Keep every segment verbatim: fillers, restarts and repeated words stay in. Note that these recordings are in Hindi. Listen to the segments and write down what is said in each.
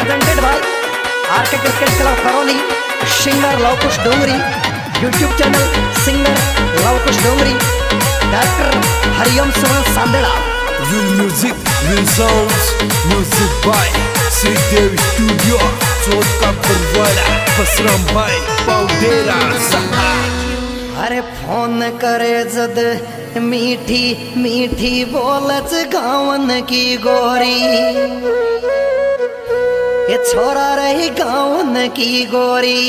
Presented by RK cricket club Karauli, singer Lavkush Dongri, YouTube channel singer Lavkush Dongri, director Hariom Suman Sandera. Real music, real sounds, music by Shridev studio, Chauth Ka Barwara, Basram भाई, पाउडेरा सहा। अरे फोन करे जद मीठी मीठी बोलच गावन की गोरी, ये छोरा रही गावन की गोरी।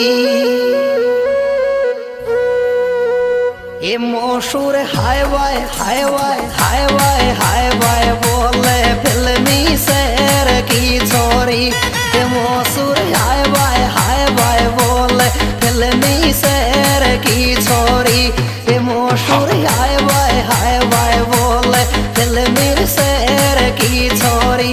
ये मशहूर हाय वाय हाय वाय हाय वाय हाय वाय बोले फिल्मी शहर की छोरी। ये मशहूर हाय वाय हाय वाय बोले फिल्मी शहर की छोरी। ये मशहूर हाय वाय हाय वाय बोले फिल्मी शहर की छोरी।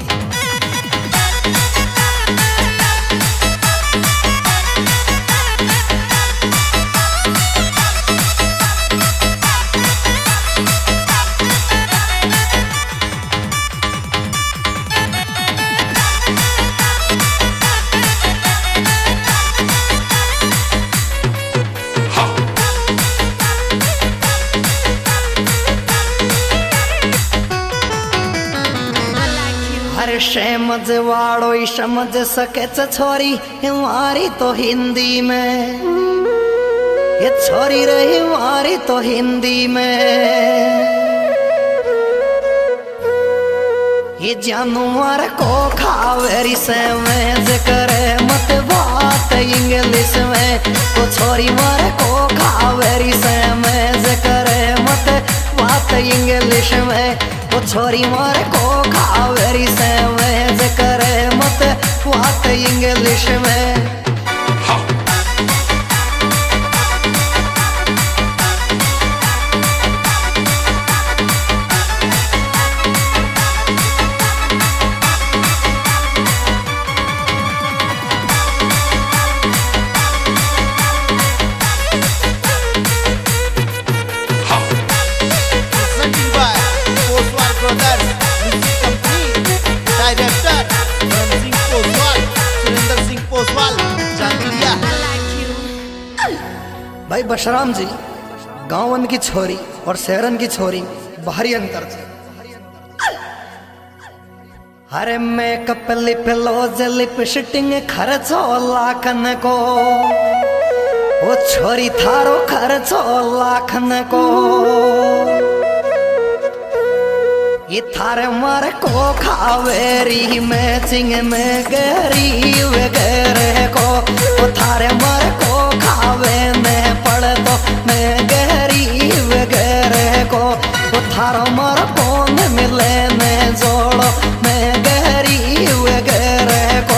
अरे समझ वाड़ो समझ सके छोरी हमारी तो हिंदी में, ये छोरी रही हमारी तो हिंदी में। ये जानवर को खावेरी से में करे मत बात इंग्लिश में। को छोरी मारे को खावेरी से में करे मत बात इंग्लिश में। वो छोरी मारे को खावेरी से में करे मत बात इंग्लिश में। भाई बशराम जी, गांवन की छोरी और शहरन की छोरी बाहरी अंतर थे। अरे मेकअप लिप लोज लिपस्टिंग खर्चो लाखन को, वो छोरी थारो खर्चो लाखन को। ये थारे मारे को खावेरी मैचिंग में गरी वगैरह को। वो थारे मारे को खावे में पड़ तो मैं गहरी वगैरह को। वो थारो मारो कौन मिले में जोड़ो मैं गहरी वगैरह को।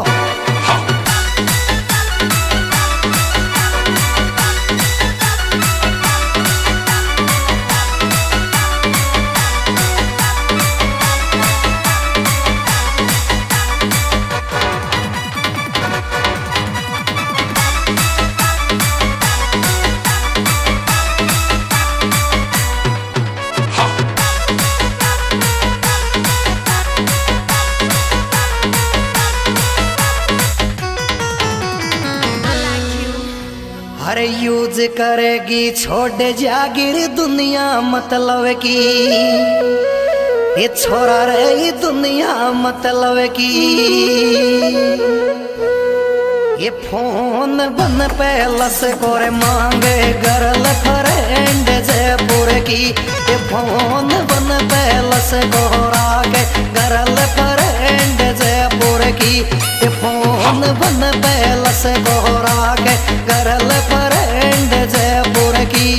अरे यूज करेगी छोड़ जागिर दुनिया मतलब की। ये छोरा रही दुनिया मतलब की। ये फोन बन पे लस कोरे मांगे गर्ल फ्रेंड जयपुर की। ये फोन बन पे लस कोरा के गर्ल फ्रेंड जयपुर की। ये फोन बन पे लस कोरा के गर्ल फ्रेंड जयपुर की।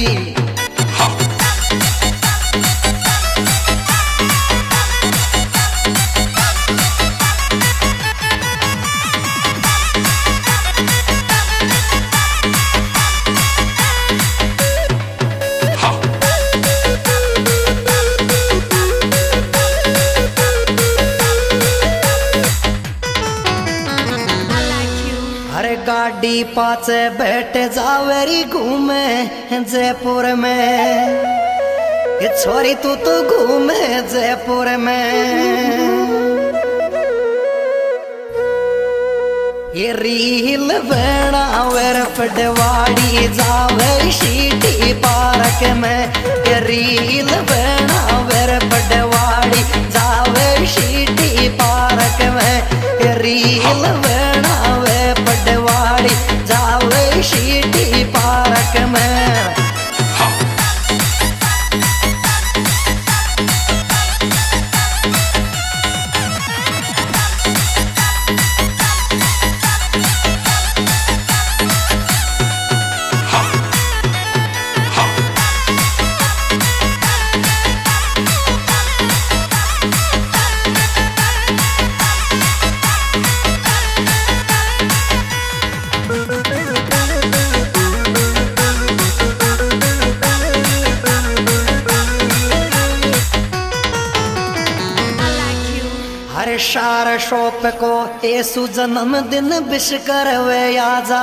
अरे गाड़ी पाचे बैठ जावेरी घूमे जयपुर में। ये छोरी तू तो घूमे जयपुर में। ये रील बनावर पटवाड़ी जावे सीटी पार्क में। ये रील बनावर पटवाड़ी जावे सीटी पार्क में। ये रील बनावे पटवाड़ी जावे सीटी पार्क में। हर शार शोप को येसु जन्मदिन विश करवे आजा।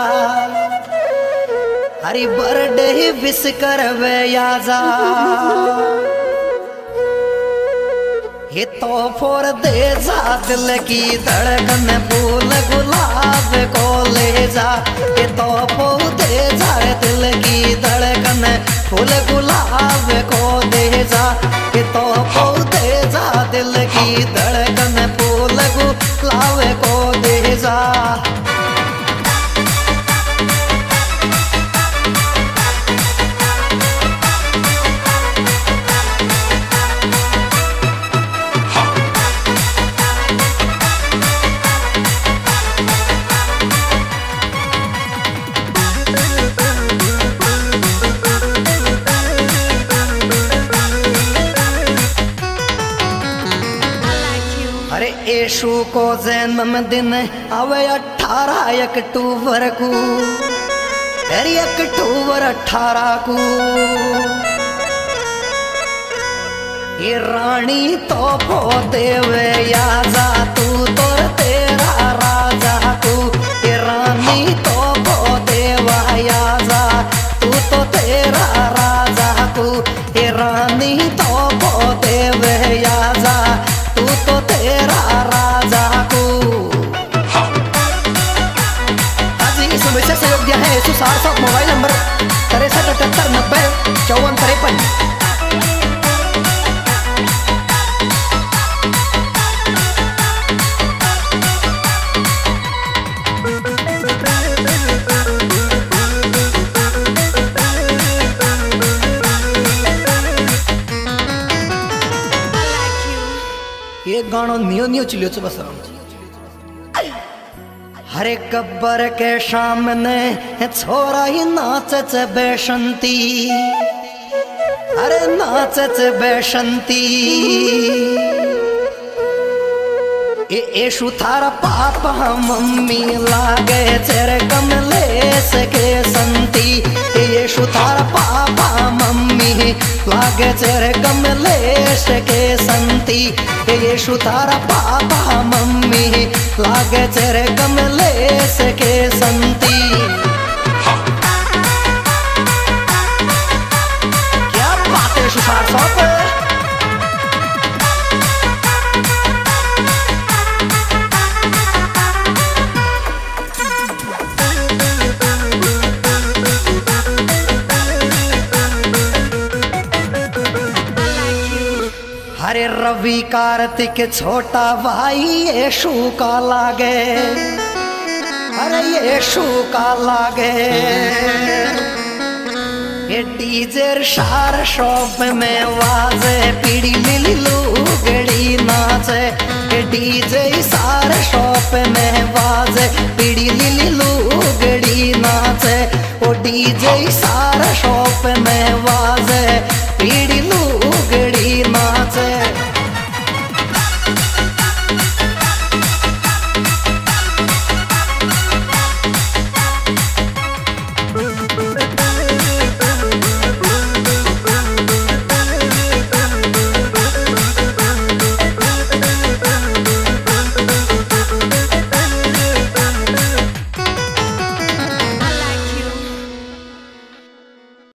हरी बर्थडे विश करवे आजा। ये तो फोर दे जा दिल की धड़कन फूल गुलाब को ले जा। ये तो फोर दे जा दिल की धड़कन फूल गुलाब को दे जा। ये तो फोर दे जा दिल की धड़कन फूल गुलाब को दे जा। अरे यीशु को जन्मदिन आवे अठारह अक्टूबर को। अरे अक्टूबर अठारह को ये रानी तो भो देवे आजा तू तो तेरा राजा तू। ये रानी तो भो देवा आजा तू तो तेरा राजा तू। ये रानी तो भो देवे आजा तू तो तेरा राजा को। आज इस विषय से योग्य है येसु सार सात मोबाइल नंबर तिरसठ अठहत्तर नब्बे चौवन तिरपन। ये गाना नियो नियो चिलियो च बस। हरे गब्बर के सामने छोरा ही नाचच बेशंती। अरे नाचच बेशंती। ये येसु थारा पापा मम्मी लागे चेरे कमलेश के संती। येसु थारा पापा मम्मी लागे चेरे कमलेश के संती। येसु थारा पापा मम्मी लागे चेरे कमलेश के संती। क्या बात है सुसार साहब। हरे रवि कार्तिक छोटा भाई येसु का लागे। अरे येसु का लागे। ये डीजे शार शॉप में वाजे पीड़ी लिली लुगड़ी नाचे। ये डीजे सार शॉप में वाजे पीड़ी लिली लुगड़ी नाचे। वो डीजे सार